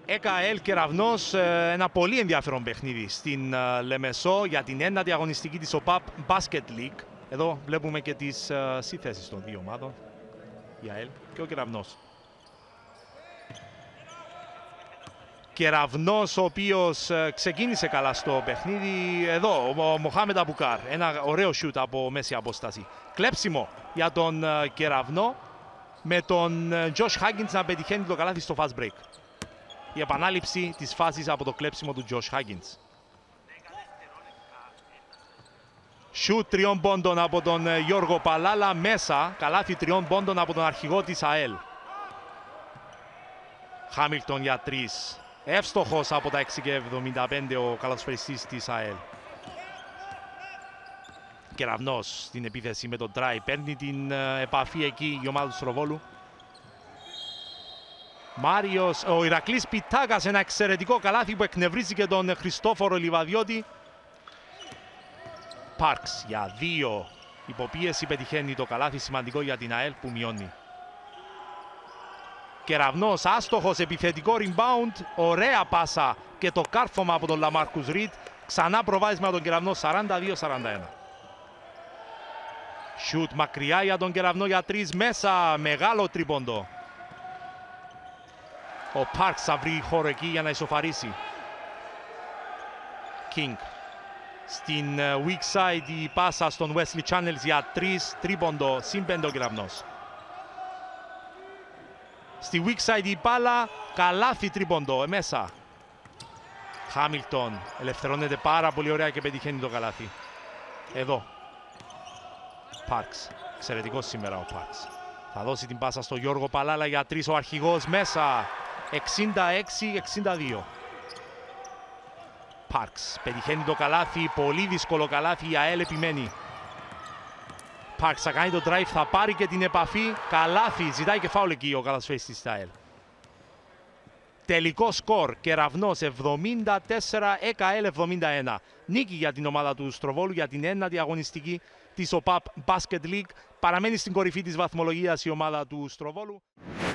ΕΚΑΕΛ Κεραυνός, ένα πολύ ενδιαφέρον παιχνίδι στην Λεμεσό για την ένατη αγωνιστική της ΟΠΑΠ Basket League. Εδώ βλέπουμε και τις σύθεσεις των δύο ομάδων, η ΑΕΛ και ο Κεραυνός. Κεραυνός ο οποίος ξεκίνησε καλά στο παιχνίδι. Εδώ ο Μοχάμεντ Αμπουκάρ, ένα ωραίο σιούτ από μέση απόσταση. Κλέψιμο για τον Κεραυνό με τον Josh Huggins να πετυχαίνει το καλάθι στο fast break. Η επανάληψη της φάσης από το κλέψιμο του Josh Huggins. Σιούτ 3 πόντων από τον Γιώργο Παλάλα μέσα. Καλάθι 3 πόντων από τον αρχηγό της ΑΕΛ. Χάμιλτον για 3. Εύστοχος από τα 6,75 ο καλαθοσφαιριστής της ΑΕΛ. Κεραυνός στην επίθεση με τον try. Παίρνει την επαφή εκεί η ομάδα του Στροβόλου. Μάριος, ο Ηρακλής Πιτάκας, ένα εξαιρετικό καλάθι που εκνευρίζει και τον Χριστόφορο Λιβαδιώτη. Πάρξ για 2. Υποπίεση πετυχαίνει το καλάθι, σημαντικό για την ΑΕΛ που μειώνει. Κεραυνός, άστοχος, επιθετικό rebound. Ωραία πάσα και το κάρφωμα από τον Λαμάρκους Ριτ. Ξανά προβάδισμα τον Κεραυνό, 42-41. Σιούτ μακριά για τον Κεραυνό για 3 μέσα. Μεγάλο τρίποντο. Ο Πάρξ θα βρει χώρο εκεί για να ισοφαρίσει. King. Στην weak side η πάσα στον Wesley Channels για 3. Τρίποντο, συν 5 ο Κεραυνός. Στη weak side η μπάλα, καλάθι τρίποντο, μέσα. Χάμιλτον ελευθερώνεται πάρα πολύ ωραία και πετυχαίνει το καλάθι. Εδώ. Πάρξ. Εξαιρετικός σήμερα ο Πάρξ. Θα δώσει την πάσα στο Γιώργο Παλάλα για 3 ο αρχηγός μέσα. 66-62. Πάρξ. Πετυχαίνει το καλάθι. Πολύ δύσκολο καλάθι. Η ΑΕΛ επιμένει. Πάρξ θα κάνει το drive. Θα πάρει και την επαφή. Καλάθι. Ζητάει και φάουλ εκεί ο καλαθοσφαιριστής της ΑΕΛ. Τελικό σκορ. Κεραυνός 74, ΕΚΑΕΛ 71. Νίκη για την ομάδα του Στροβόλου για την ένατη αγωνιστική της ΟΠΑΠ Basket League. Παραμένει στην κορυφή της βαθμολογίας η ομάδα του Στροβόλου.